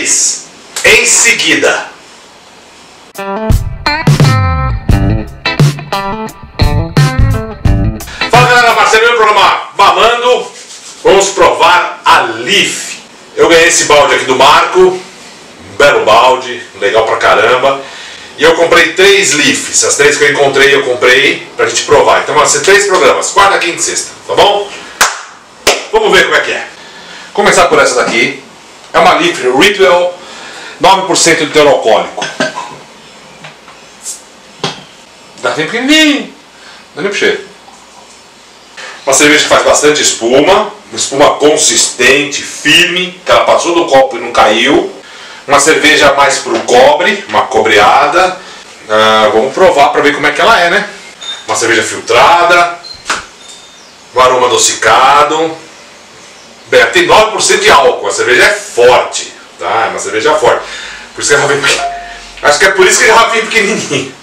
3 em seguida. Fala galera, Marcelo, meu programa Balando. Vamos provar a Leaf. Eu ganhei esse balde aqui do Marco, um belo balde, legal pra caramba. E eu comprei 3 Leafs, as 3 que eu encontrei, eu comprei pra gente provar. Então vão ser 3 programas, quarta, quinta e sexta, tá bom? Vamos ver como é que é. Começar por essa daqui. É uma Leaf Ritual, 9% de teor alcoólico. Dá bem pequenininho, dá nem pro cheiro. Uma cerveja que faz bastante espuma, uma espuma consistente, firme, que ela passou do copo e não caiu. Uma cerveja mais pro cobre, uma cobreada. Vamos provar para ver como é que ela é, né? Uma cerveja filtrada, um aroma adocicado. Bem, ela tem 9% de álcool, a cerveja é forte, tá? É uma cerveja forte. Por isso que ela vem pequenininha. Acho que é por isso que ela vem pequenininha.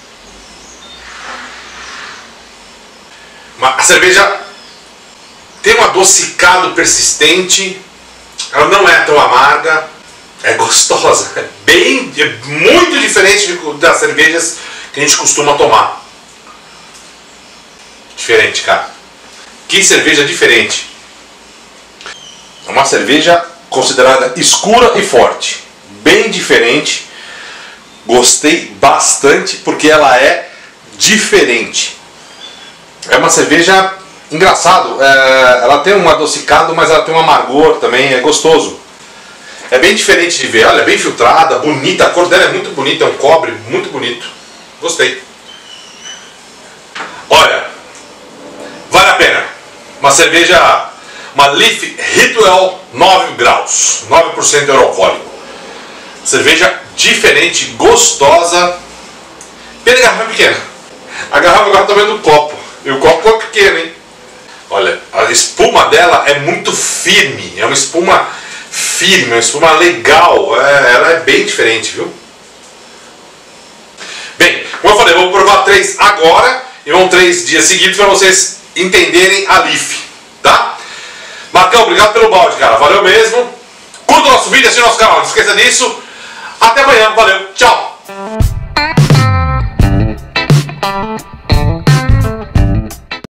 A cerveja tem um adocicado persistente, ela não é tão amarga, é gostosa, é muito diferente das cervejas que a gente costuma tomar. Diferente, cara. Que cerveja diferente. É uma cerveja considerada escura e forte, bem diferente. Gostei bastante porque ela é diferente. É uma cerveja, engraçado, ela tem um adocicado, mas ela tem um amargor também, é gostoso. É bem diferente de ver, olha, é bem filtrada, bonita, a cor dela é muito bonita, é um cobre muito bonito. Gostei. Olha, vale a pena. Uma cerveja, uma Leaf Ritual 9 graus, 9% de alcoólico. Cerveja diferente, gostosa. Pena a garrafa é pequena. A garrafa agora tá vendo do copo. E o copo é pequeno, hein? Olha, a espuma dela é muito firme. É uma espuma firme, uma espuma legal. Ela é bem diferente, viu? Bem, como eu falei, eu vou provar 3 agora e vão 3 dias seguidos para vocês entenderem a Leaf, tá? Marcão, obrigado pelo balde, cara. Valeu mesmo. Curta o nosso vídeo, assine o nosso canal. Não esqueça disso. Até amanhã. Valeu. Tchau.